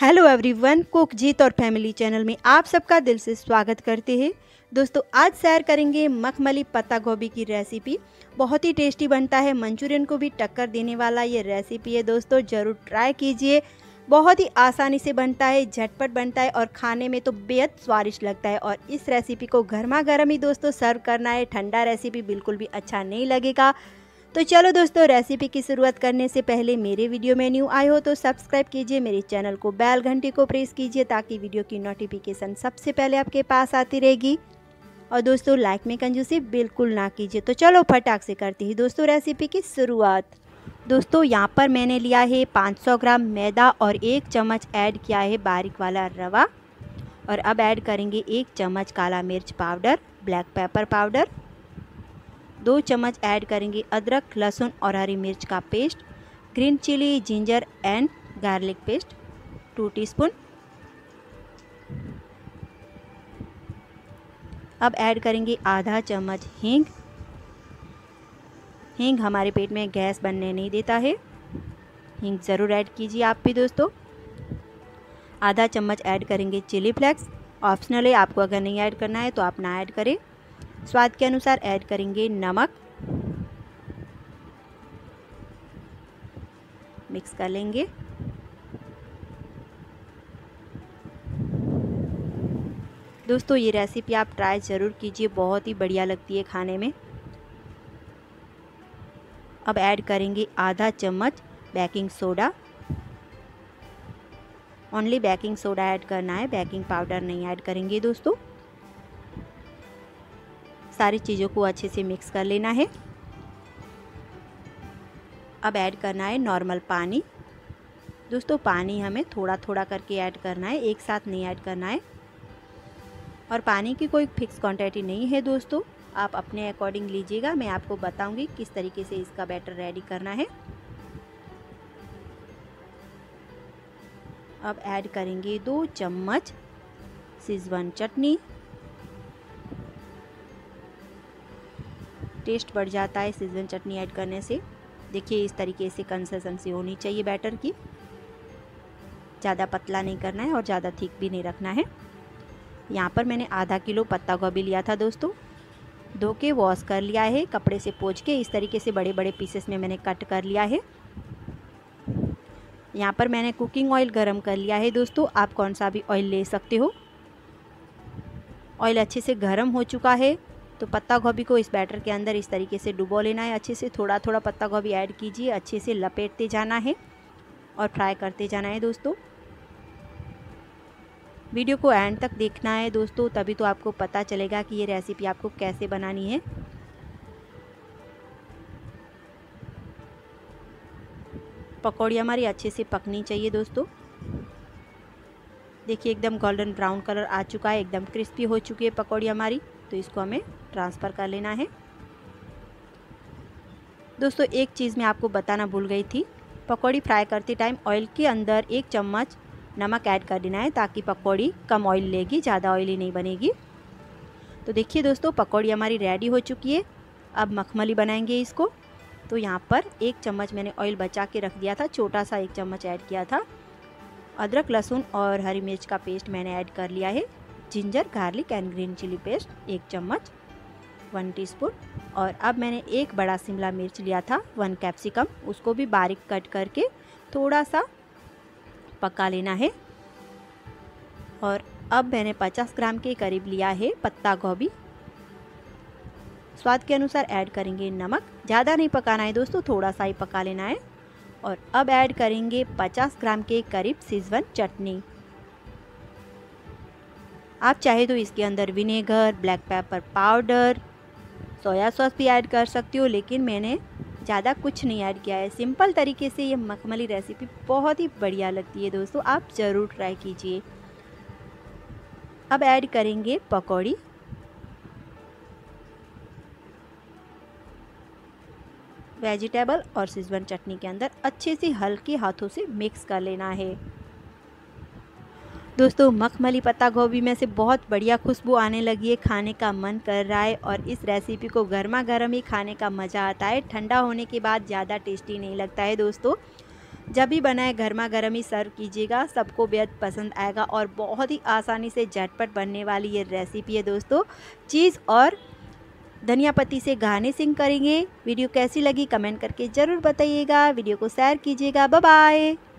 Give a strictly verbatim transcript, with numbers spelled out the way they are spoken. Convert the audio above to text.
Hello everyone, cook जीत और family channel में आप सबका दिल से स्वागत करते हैं। दोस्तों आज शेयर करेंगे मखमली पत्ता गोभी की रेसिपी। बहुत ही टेस्टी बनता है, मंचूरियन को भी टक्कर देने वाला ये रेसिपी है। दोस्तों ज़रूर ट्राई कीजिए। बहुत ही आसानी से बनता है, झटपट बनता है और खाने में तो बेहद स्वादिष्ट लगता है। और इस रेसिपी को गर्मा गर्म ही दोस्तों सर्व करना है, ठंडा रेसिपी बिल्कुल भी अच्छा नहीं लगेगा। तो चलो दोस्तों, रेसिपी की शुरुआत करने से पहले मेरे वीडियो में न्यू आए हो तो सब्सक्राइब कीजिए, मेरे चैनल को बेल घंटी को प्रेस कीजिए ताकि वीडियो की नोटिफिकेशन सबसे पहले आपके पास आती रहेगी। और दोस्तों लाइक में कंजूसी बिल्कुल ना कीजिए। तो चलो फटाक से करती है दोस्तों रेसिपी की शुरुआत। दोस्तों यहाँ पर मैंने लिया है पाँच सौ ग्राम मैदा और एक चम्मच ऐड किया है बारीक वाला रवा। और अब ऐड करेंगे एक चम्मच काला मिर्च पाउडर, ब्लैक पेपर पाउडर। दो चम्मच ऐड करेंगे अदरक, लहसुन और हरी मिर्च का paste, green chilli, ginger and garlic paste two teaspoon. अब ऐड करेंगे आधा चम्मच हींग। हींग हमारे पेट में गैस बनने नहीं देता है, हींग ज़रूर ऐड कीजिए आप भी दोस्तों। आधा चम्मच ऐड करेंगे चिली फ्लेक्स, ऑप्शनल है, आपको अगर नहीं ऐड करना है तो आप ना ऐड करें। स्वाद के अनुसार ऐड करेंगे नमक, मिक्स कर लेंगे। दोस्तों ये रेसिपी आप ट्राई ज़रूर कीजिए, बहुत ही बढ़िया लगती है खाने में। अब ऐड करेंगे आधा चम्मच baking soda. Only baking soda add करना है, बेकिंग पाउडर नहीं ऐड करेंगे दोस्तों। सारी चीज़ों को अच्छे से मिक्स कर लेना है। अब ऐड करना है नॉर्मल पानी। दोस्तों पानी हमें थोड़ा थोड़ा करके ऐड करना है, एक साथ नहीं ऐड करना है। और पानी की कोई फिक्स क्वांटिटी नहीं है दोस्तों, आप अपने अकॉर्डिंग लीजिएगा। मैं आपको बताऊंगी किस तरीके से इसका बैटर रेडी करना है। अब ऐड करेंगे दो चम्मच शेजवान चटनी। टेस्ट बढ़ जाता है शेजवान चटनी ऐड करने से। देखिए इस तरीके से कंसिस्टेंसी होनी चाहिए बैटर की, ज़्यादा पतला नहीं करना है और ज़्यादा थिक भी नहीं रखना है। यहाँ पर मैंने आधा किलो पत्ता गोभी लिया था दोस्तों, धो के वॉश कर लिया है, कपड़े से पोंछ के इस तरीके से बड़े बड़े पीसेस में मैंने कट कर लिया है। यहाँ पर मैंने कुकिंग ऑयल गरम कर लिया है दोस्तों, आप कौन सा भी ऑयल ले सकते हो। ऑयल अच्छे से गरम हो चुका है तो पत्ता गोभी को इस बैटर के अंदर इस तरीके से डुबो लेना है। अच्छे से थोड़ा थोड़ा पत्ता गोभी ऐड कीजिए, अच्छे से लपेटते जाना है और फ्राई करते जाना है दोस्तों। वीडियो को एंड तक देखना है दोस्तों, तभी तो आपको पता चलेगा कि ये रेसिपी आपको कैसे बनानी है। पकौड़ी हमारी अच्छे से पकनी चाहिए दोस्तों। देखिए एकदम गोल्डन ब्राउन कलर आ चुका है, एकदम क्रिस्पी हो चुकी है पकौड़ी हमारी। तो इसको हमें ट्रांसफ़र कर लेना है। दोस्तों एक चीज़ मैं आपको बताना भूल गई थी, पकौड़ी फ्राई करते टाइम ऑयल के अंदर एक चम्मच नमक ऐड कर देना है ताकि पकौड़ी कम ऑयल लेगी, ज़्यादा ऑयली नहीं बनेगी। तो देखिए दोस्तों पकौड़ी हमारी रेडी हो चुकी है। अब मखमली बनाएंगे इसको। तो यहाँ पर एक चम्मच मैंने ऑयल बचा के रख दिया था, छोटा सा एक चम्मच ऐड किया था। अदरक, लहसुन और हरी मिर्च का पेस्ट मैंने ऐड कर लिया है। Ginger, garlic and green chilli paste एक चम्मच, वन टीस्पून। और अब मैंने एक बड़ा शिमला मिर्च लिया था, वन कैप्सिकम, उसको भी बारीक कट करके थोड़ा सा पका लेना है। और अब मैंने पचास ग्राम के करीब लिया है पत्ता गोभी। स्वाद के अनुसार ऐड करेंगे नमक, ज़्यादा नहीं पकाना है दोस्तों, थोड़ा सा ही पका लेना है। और अब ऐड करेंगे पचास ग्राम के करीब शेजवान चटनी। आप चाहे तो इसके अंदर vinegar, black pepper powder, soya sauce भी ऐड कर सकते हो, लेकिन मैंने ज़्यादा कुछ नहीं ऐड किया है। सिंपल तरीके से ये मखमली रेसिपी बहुत ही बढ़िया लगती है दोस्तों, आप ज़रूर ट्राई कीजिए। अब ऐड करेंगे पकौड़ी। वेजिटेबल और शेजवान चटनी के अंदर अच्छे से हल्के हाथों से मिक्स कर लेना है। दोस्तों मखमली पत्ता गोभी में से बहुत बढ़िया खुशबू आने लगी है, खाने का मन कर रहा है। और इस रेसिपी को गर्मा गर्म ही खाने का मज़ा आता है, ठंडा होने के बाद ज़्यादा टेस्टी नहीं लगता है दोस्तों। जब भी बनाए गर्मा गर्म ही सर्व कीजिएगा, सबको बेहद पसंद आएगा और बहुत ही आसानी से झटपट बनने वाली ये रेसिपी है दोस्तों। चीज़ और धनिया पत्ती से गार्निशिंग करेंगे। वीडियो कैसी लगी कमेंट करके ज़रूर बताइएगा। वीडियो को शेयर कीजिएगा। Bye bye.